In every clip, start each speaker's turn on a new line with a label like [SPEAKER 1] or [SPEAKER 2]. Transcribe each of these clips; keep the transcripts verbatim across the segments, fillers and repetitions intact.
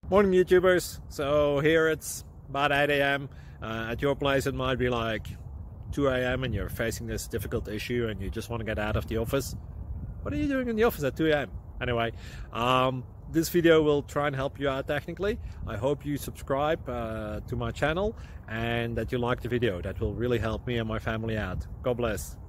[SPEAKER 1] Morning YouTubers. So here it's about eight A M Uh, at your place it might be like two A M and you're facing this difficult issue and you just want to get out of the office. What are you doing in the office at two A M? Anyway, um, this video will try and help you out technically. I hope you subscribe uh, to my channel and that you like the video. That will really help me and my family out. God bless.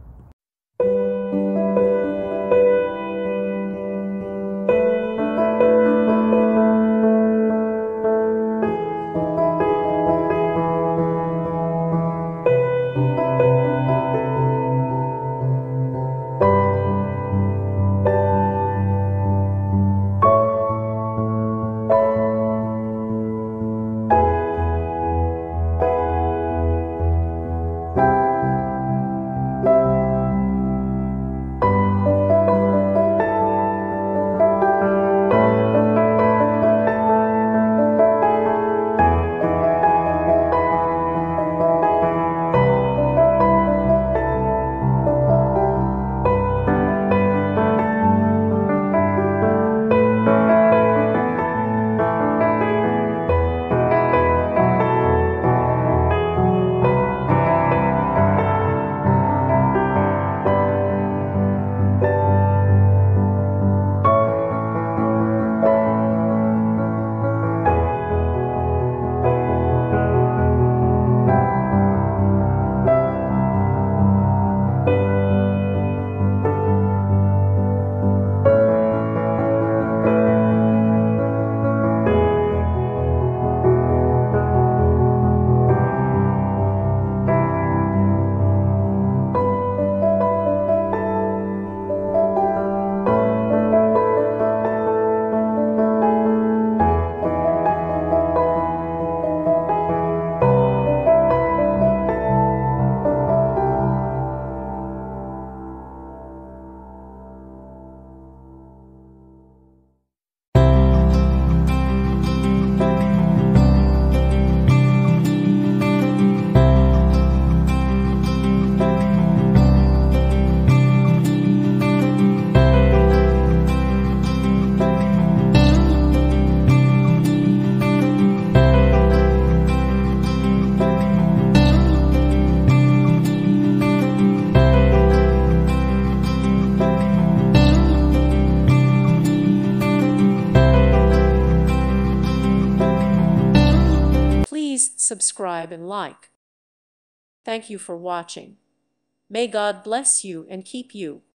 [SPEAKER 2] Please subscribe and like. Thank you for watching. May God bless you and keep you.